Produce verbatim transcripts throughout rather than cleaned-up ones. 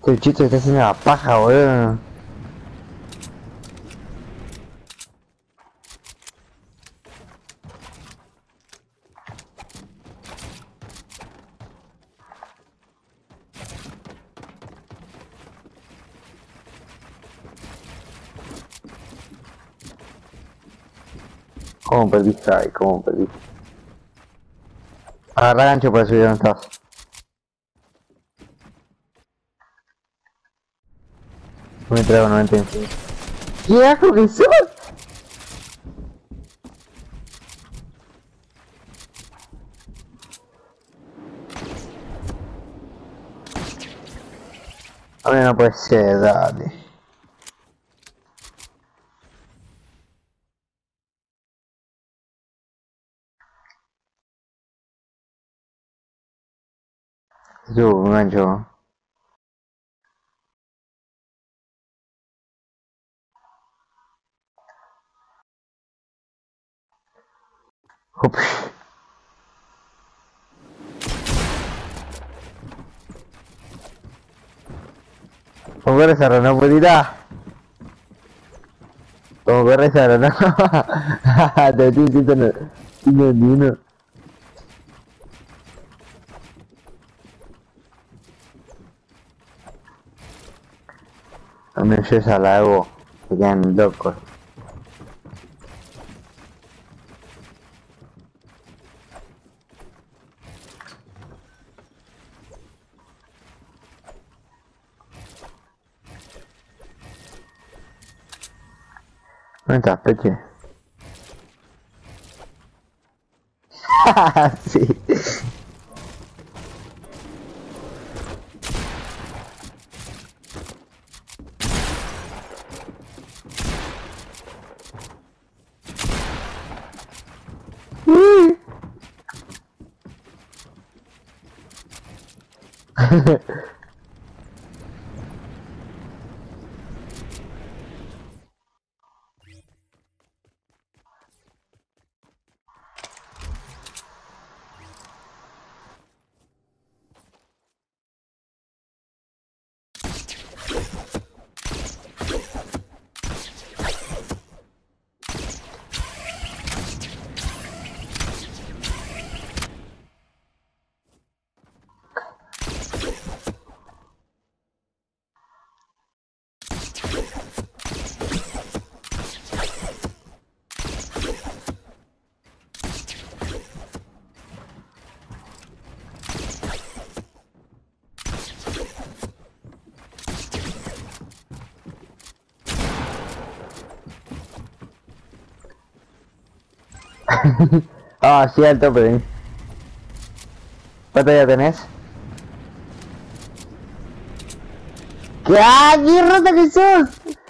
El chito está haciendo la paja, boludo. ¿Cómo perdiste ahí? ¿Cómo perdiste? Agarra gancho para subir donde estás. No me traigo noventa en fin. ¿Qué asco que sos? A mí no puede ser, dale. Yo, un gancho. Ups. ¿Cómo corres a no puedita? ¿Cómo corres a no? Te estoy diciendo no, ni uno. No me lleves al lago, se quedan locos. ¿Dónde estás, Peche? Sí. Ah, sí, al tope. ¿Cuánto ya tenés? ¿Qué? ¡Ah, qué rota que sos!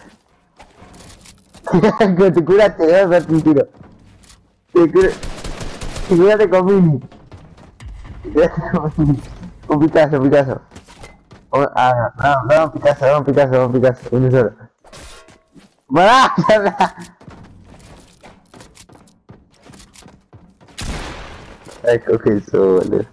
Que te curaste, le vas a darte un tiro. Te cura... Te curaste con Mini. Te curaste con Mini. Un Picasso, un Picasso. Un... Ah, no, no, no, un Picasso, no, un Picasso, no, un Picasso, uno solo. ¡Pará! Ay, coge eso, boludo.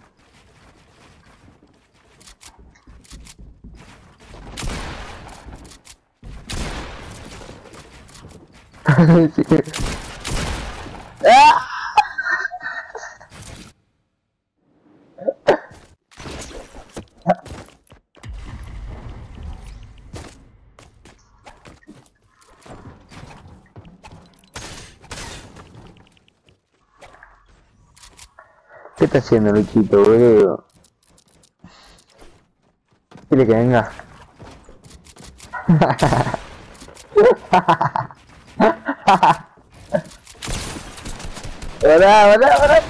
Sí. ¡Ah! ¿Qué está haciendo, Luchito, boludo? Dile que venga. Hola, hola, hola.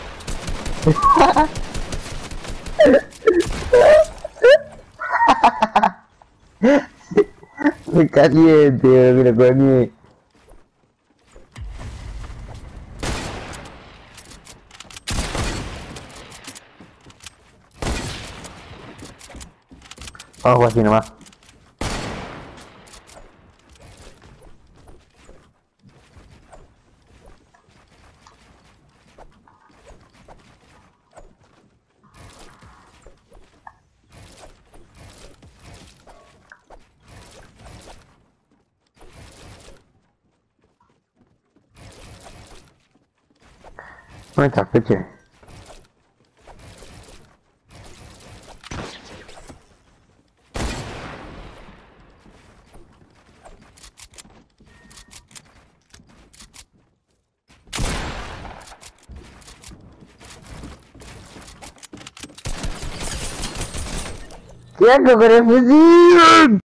Me caliente, me lo comí. Vamos así nomás. ¿Dónde está, Peche? ¿Qué hago con el fusil?